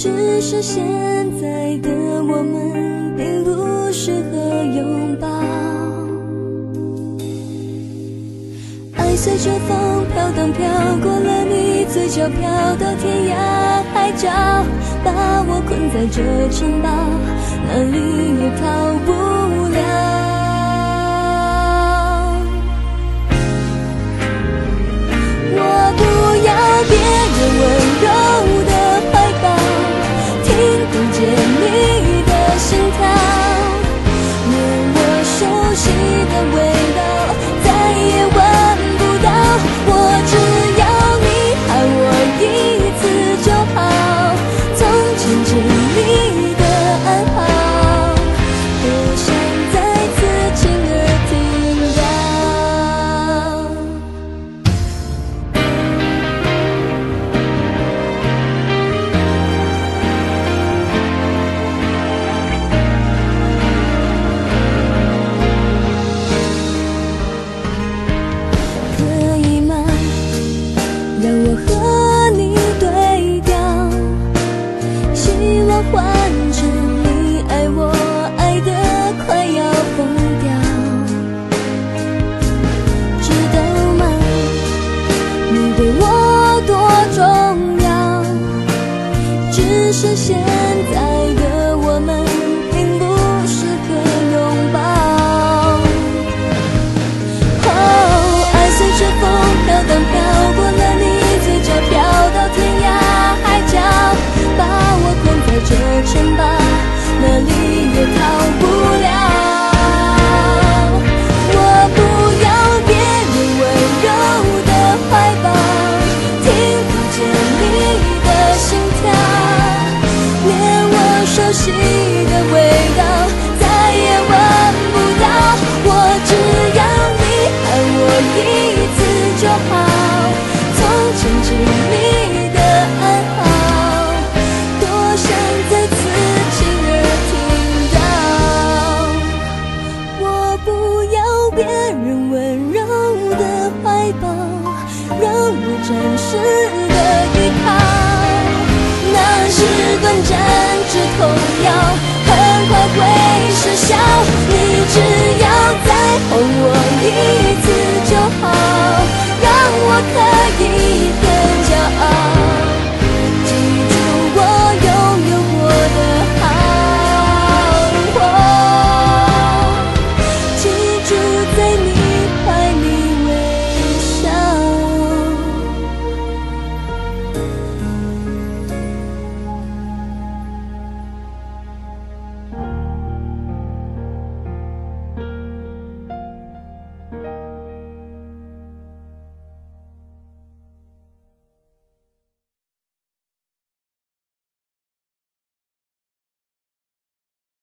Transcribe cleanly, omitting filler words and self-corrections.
只是现在的我们并不适合拥抱。爱随着风飘荡，飘过了你嘴角，飘到天涯海角，把我困在这城堡，哪里也逃不了。我不要别人温柔的怀抱，听不见你的心跳，连我熟悉的味道再也闻不到。我只要你爱我一次就好，从牵着你的暗号，多想再次亲耳听到。可以吗？让我和你对调，希望换成你爱我，爱得快要疯掉。知道吗？你对我多重要，只是现在